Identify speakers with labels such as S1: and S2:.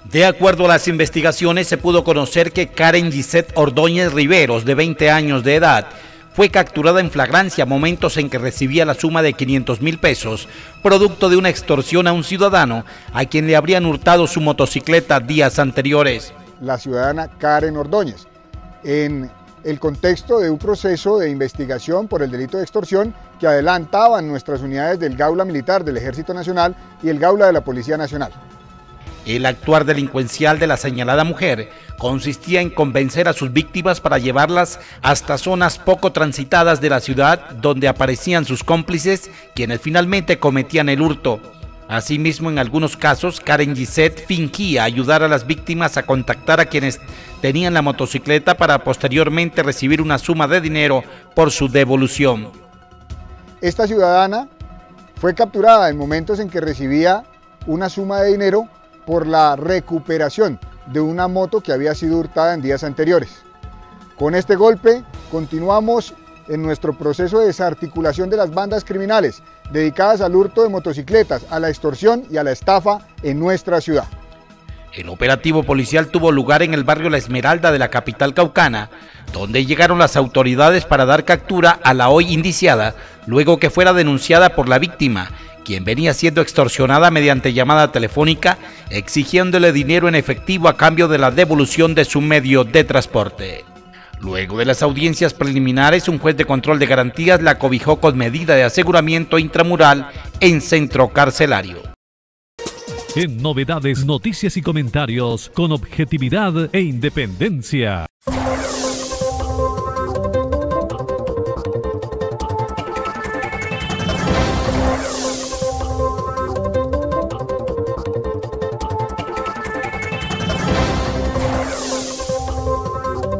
S1: De acuerdo a las investigaciones, se pudo conocer que Karen Gisette Ordóñez Riveros, de 20 años de edad, fue capturada en flagrancia momentos en que recibía la suma de 500,000 pesos, producto de una extorsión a un ciudadano a quien le habrían hurtado su motocicleta días anteriores.
S2: La ciudadana Karen Ordóñez, en el contexto de un proceso de investigación por el delito de extorsión que adelantaban nuestras unidades del Gaula Militar del Ejército Nacional y el Gaula de la Policía Nacional.
S1: El actuar delincuencial de la señalada mujer consistía en convencer a sus víctimas para llevarlas hasta zonas poco transitadas de la ciudad donde aparecían sus cómplices, quienes finalmente cometían el hurto. Asimismo, en algunos casos, Karen Gisette fingía ayudar a las víctimas a contactar a quienes tenían la motocicleta para posteriormente recibir una suma de dinero por su devolución.
S2: Esta ciudadana fue capturada en momentos en que recibía una suma de dinero por la recuperación de una moto que había sido hurtada en días anteriores. Con este golpe continuamos en nuestro proceso de desarticulación de las bandas criminales dedicadas al hurto de motocicletas, a la extorsión y a la estafa en nuestra ciudad.
S1: El operativo policial tuvo lugar en el barrio La Esmeralda de la capital caucana, donde llegaron las autoridades para dar captura a la hoy indiciada, luego que fuera denunciada por la víctima, quien venía siendo extorsionada mediante llamada telefónica, exigiéndole dinero en efectivo a cambio de la devolución de su medio de transporte. Luego de las audiencias preliminares, un juez de control de garantías la cobijó con medida de aseguramiento intramural en centro carcelario.
S3: En Novedades, noticias y comentarios con objetividad e independencia.